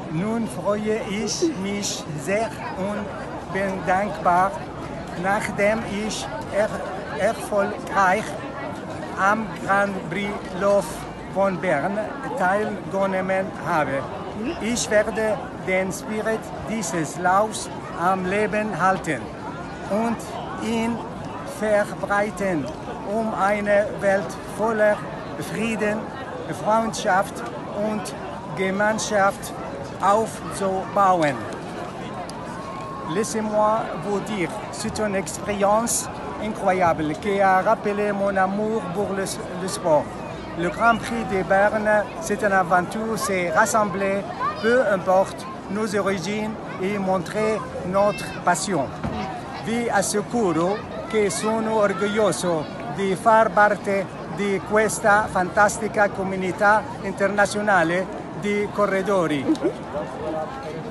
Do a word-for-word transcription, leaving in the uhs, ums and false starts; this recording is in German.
Nun freue ich mich sehr und bin dankbar, nachdem ich er erfolgreich am Grand Prix Lauf von Bern teilgenommen habe. Ich werde den Spirit dieses Laufs am Leben halten und ihn verbreiten, um eine Welt voller Frieden, Freundschaft und Gemeinschaft aufzubauen. Laissez-moi vous dire, c'est une expérience incroyable qui a rappelé mon amour pour le, le sport. Le Grand Prix de Berne, c'est une aventure, c'est rassembler, peu importe nos origines, et montrer notre passion. Vi assicuro che sono orgoglioso di far parte di questa fantastica comunità internazionale di corridori.